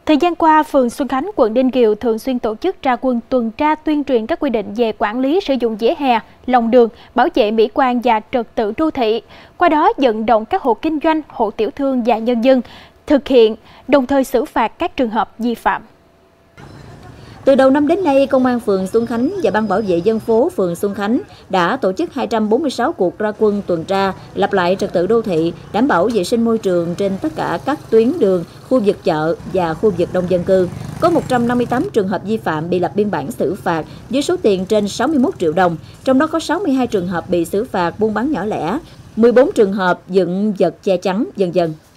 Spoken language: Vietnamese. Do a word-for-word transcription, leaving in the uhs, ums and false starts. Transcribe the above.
Thời gian qua, phường Xuân Khánh, quận Ninh Kiều thường xuyên tổ chức ra quân tuần tra tuyên truyền các quy định về quản lý sử dụng vỉa hè, lòng đường, bảo vệ mỹ quan và trật tự đô thị. Qua đó vận động các hộ kinh doanh, hộ tiểu thương và nhân dân thực hiện, đồng thời xử phạt các trường hợp vi phạm. Từ đầu năm đến nay, Công an phường Xuân Khánh và Ban bảo vệ dân phố phường Xuân Khánh đã tổ chức hai trăm bốn mươi sáu cuộc ra quân tuần tra, lập lại trật tự đô thị, đảm bảo vệ sinh môi trường trên tất cả các tuyến đường, khu vực chợ và khu vực đông dân cư. Có một trăm năm mươi tám trường hợp vi phạm bị lập biên bản xử phạt với số tiền trên sáu mươi mốt triệu đồng, trong đó có sáu mươi hai trường hợp bị xử phạt buôn bán nhỏ lẻ, mười bốn trường hợp dựng vật che chắn, vân vân.